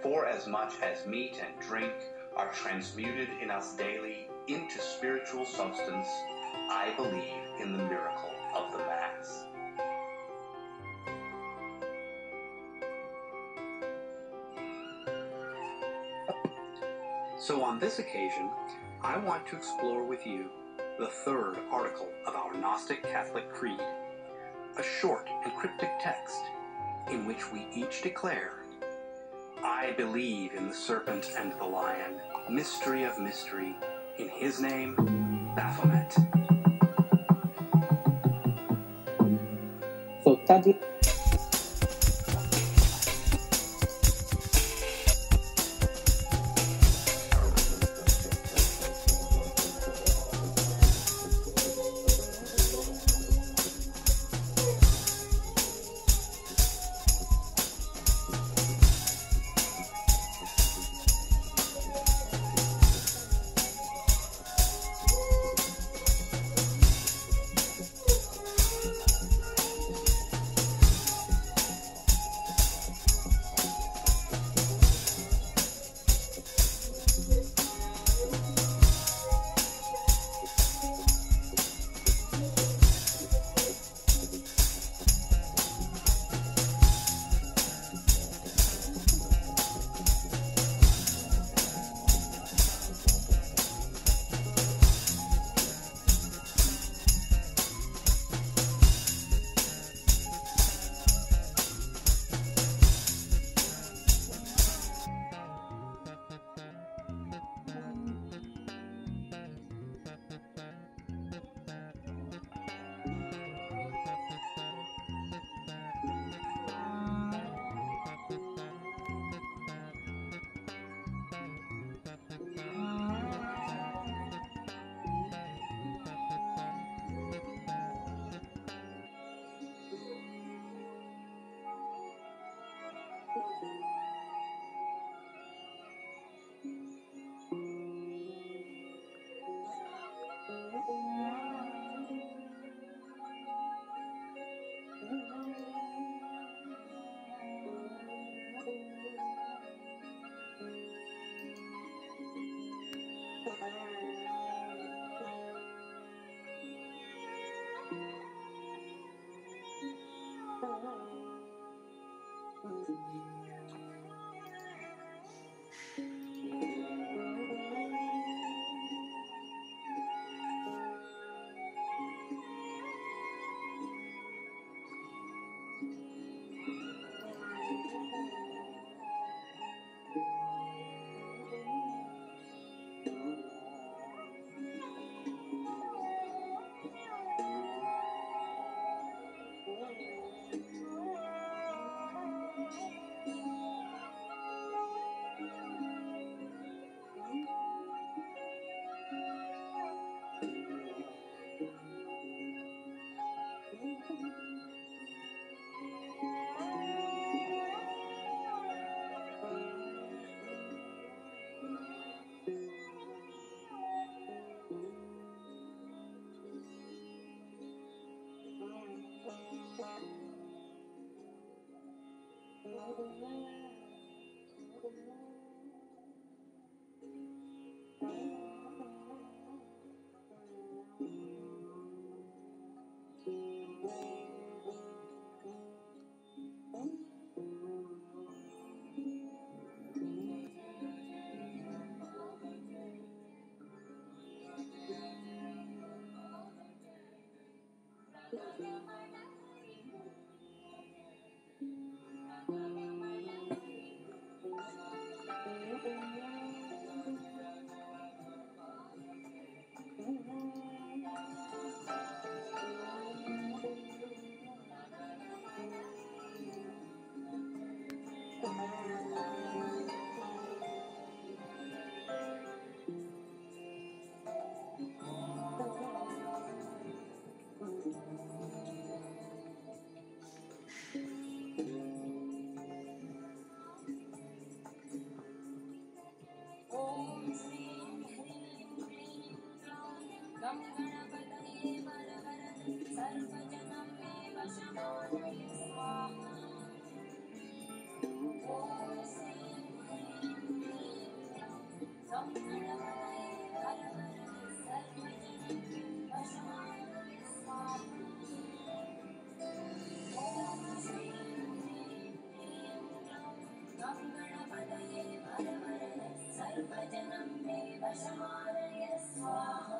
For as much as meat and drink are transmuted in us daily into spiritual substance, I believe in the miracle of the Mass. So on this occasion, I want to explore with you the third article of our Gnostic Catholic Creed, a short and cryptic text in which we each declare, I believe in the serpent and the lion, mystery of mystery, in his name, Baphomet. So सर्वजनं मे वशमानय स्वाहा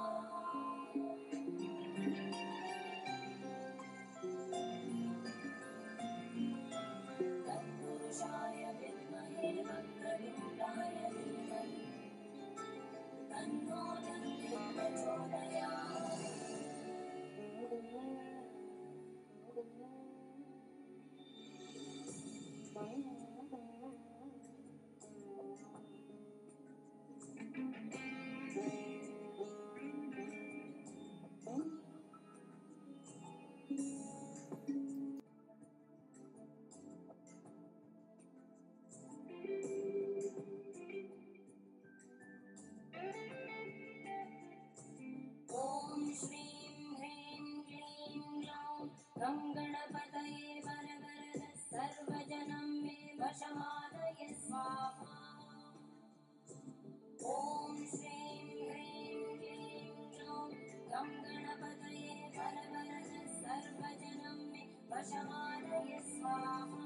तत्पुरुषाय विद्महे वक्रतुण्डाय धीमहि तन्नो दन्ति प्रचोदयात् ॐ श्रीं ह्रीं क्लीं ग्लौं गं गणपतये वरवरद सर्वजनं मे वशमानय स्वाहा ॐ श्रीं ह्रीं क्लीं ग्लौं गं गणपतये वरवरद सर्वजनं मे वशमानय स्वाहा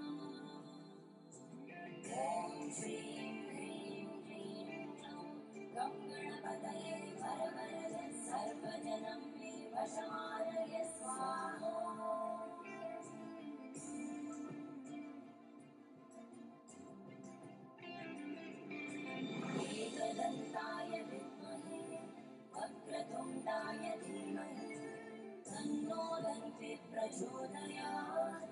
ॐ श्रीं ह्रीं क्लीं ग्लौं गं गणपतये वरवरद सर्वजनं मे वशमानय स्वाहा एकदन्ताय विद्महे वक्रतुण्डाय धीमहि तन्नो दन्ति प्रचोदयात्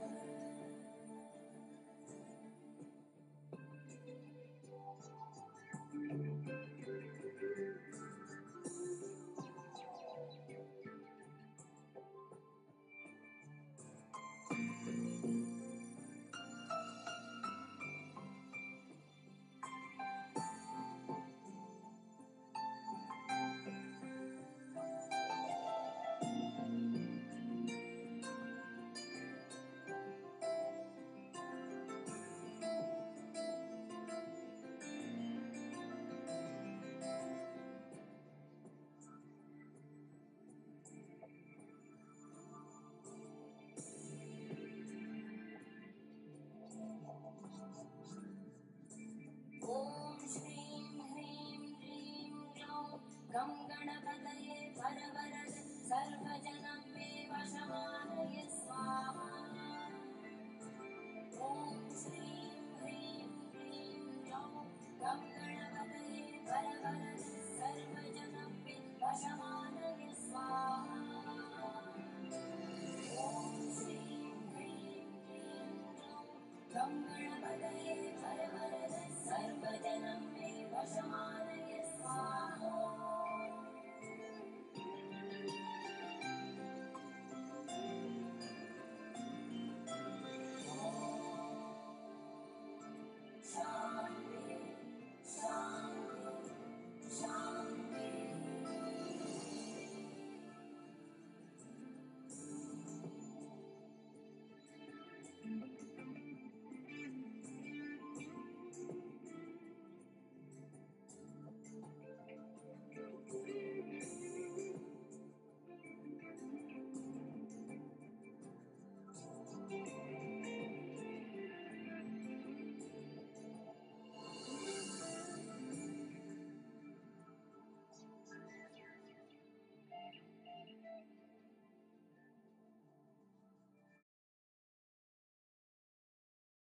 ॐ श्रीं ह्रीं क्लीं ग्लौं गं गणपतये वरवरद सर्वजनं मे वशमानय स्वाहा ॐ श्रीं ह्रीं क्लीं ग्लौं गं गणपतये वरवरद सर्वजनं मे वशमानय स्वाहा ॐ श्रीं ह्रीं क्लीं ग्लौं गं गणपतये